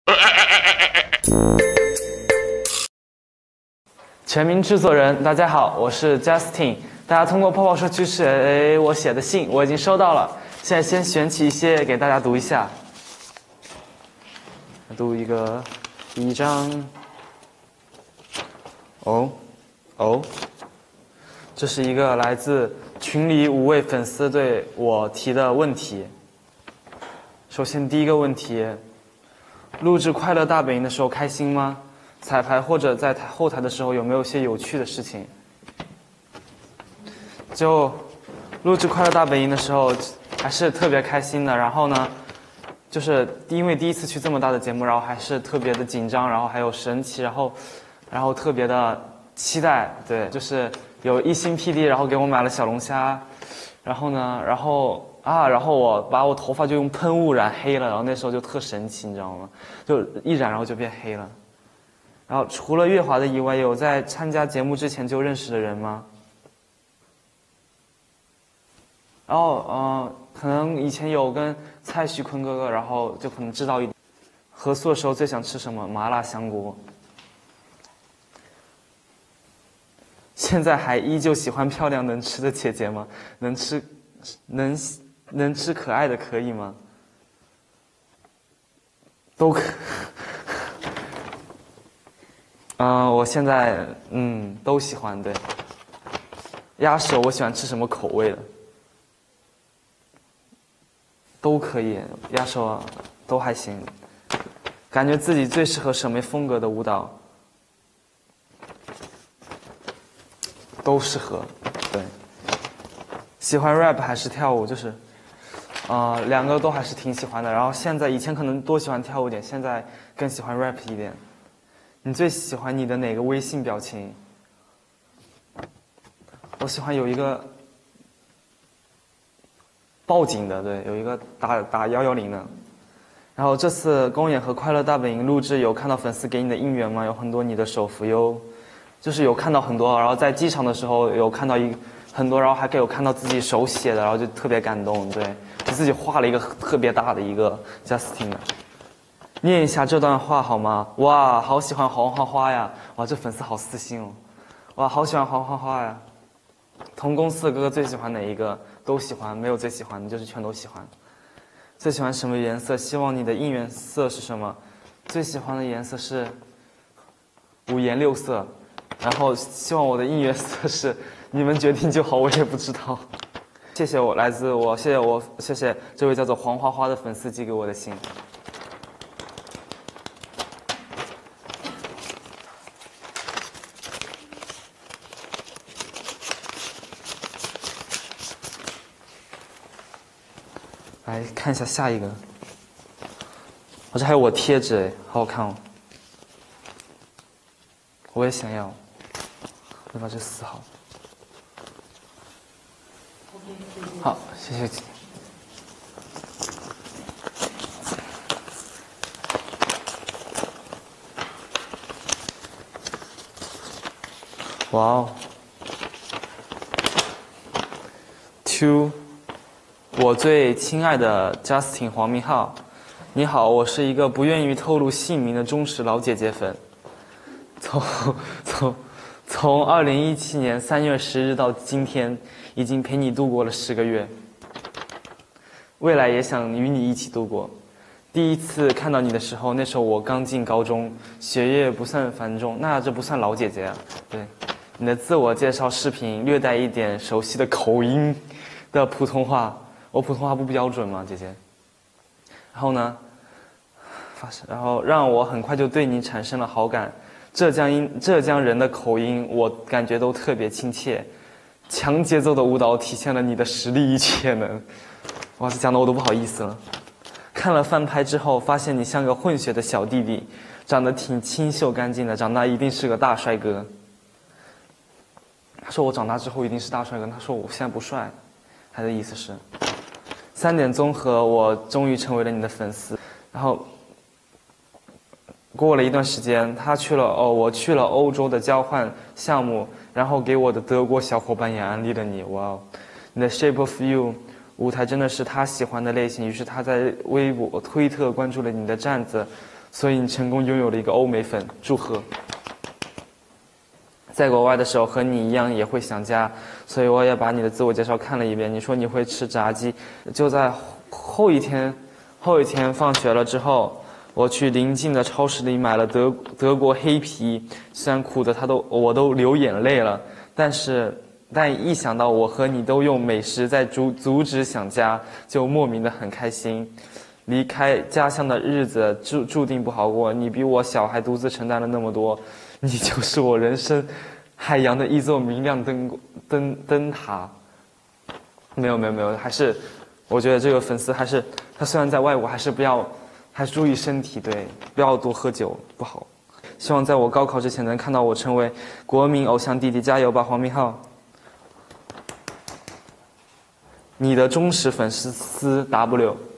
全民制作人，大家好，我是 Justin。大家通过泡泡社区写我写的信，我已经收到了。现在先选起一些给大家读一下。读第一章。这是一个来自群里5位粉丝对我提的问题。首先第一个问题，录制快乐大本营的时候开心吗？彩排或者在后台的时候有没有些有趣的事情？就录制快乐大本营的时候还是特别开心的，然后呢就是因为第一次去这么大的节目，然后还是特别的紧张，然后还有神奇，然后特别的期待。对，就是有一星 PD 然后给我买了小龙虾，然后我把我头发就用喷雾染黑了，然后那时候就特神奇，你知道吗？就一染然后就变黑了。然后除了月华的以外，有在参加节目之前就认识的人吗？然后可能以前有跟蔡徐坤哥哥，然后就可能知道一点。合宿的时候最想吃什么？麻辣香锅。现在还依旧喜欢漂亮能吃的姐姐吗？能吃可爱的可以吗？都可。我现在都喜欢。对，鸭手我喜欢吃什么口味的？都可以，鸭手都还行。感觉自己最适合什么风格的舞蹈？都适合。对，喜欢 rap 还是跳舞？就是两个都还是挺喜欢的。然后以前可能多喜欢跳舞一点，现在更喜欢 rap 一点。你最喜欢你的哪个微信表情？我喜欢有一个报警的，对，有一个打110的。然后这次公演和快乐大本营录制有看到粉丝给你的应援吗？有很多你的手幅哟，就是有看到很多。然后在机场的时候有看到很多，然后还有看到自己手写的，然后就特别感动。对，就自己画了一个特别大的一个 Justin 的。念一下这段话好吗？哇，好喜欢黄花花呀！哇，这粉丝好私心哦。哇，好喜欢黄花花呀！同公司的哥哥最喜欢哪一个？都喜欢，没有最喜欢的，就是全都喜欢。最喜欢什么颜色？希望你的应援色是什么？最喜欢的颜色是5颜6色，然后希望我的应援色是你们决定就好，我也不知道。谢谢谢谢这位叫做黄花花的粉丝寄给我的信。来看一下下一个，这还有我贴纸哎，好好看哦！我也想要，我把这撕好。好，谢谢姐。哇哦 ，To 我最亲爱的 Justin 黄明浩，你好，我是一个不愿意透露姓名的忠实老姐姐粉。从2017年3月10日到今天，已经陪你度过了10个月，未来也想与你一起度过。第一次看到你的时候，那时候我刚进高中，学业不算繁重，那这不算老姐姐啊。对，你的自我介绍视频略带一点熟悉的口音的普通话。我普通话不标准吗，姐姐？然后呢，然后让我很快就对你产生了好感。浙江人的口音，我感觉都特别亲切。强节奏的舞蹈体现了你的实力与潜能。哇，这讲的我都不好意思了。看了翻拍之后，发现你像个混血的小弟弟，长得挺清秀干净的，长大一定是个大帅哥。他说我长大之后一定是大帅哥，他说我现在不帅，他的意思是。3点综合，我终于成为了你的粉丝。然后过了一段时间，我去了欧洲的交换项目，然后给我的德国小伙伴也安利了你。哇哦，你的 Shape of You 舞台真的是他喜欢的类型，于是他在微博、推特关注了你的站子， 所以你成功拥有了一个欧美粉，祝贺！在国外的时候和你一样也会想家，所以我也把你的自我介绍看了一遍。你说你会吃炸鸡，就在后一天放学了之后，我去邻近的超市里买了德国黑啤，虽然苦的我都流眼泪了，但一想到我和你都用美食在阻止想家，就莫名的很开心。离开家乡的日子注定不好过，你比我小，还独自承担了那么多，你就是我人生海洋的一座明亮灯塔。没有，还是我觉得这个粉丝还是他虽然在外国，还是注意身体，对，不要多喝酒不好。希望在我高考之前能看到我成为国民偶像弟弟，加油吧，黄明昊！你的忠实粉丝 W。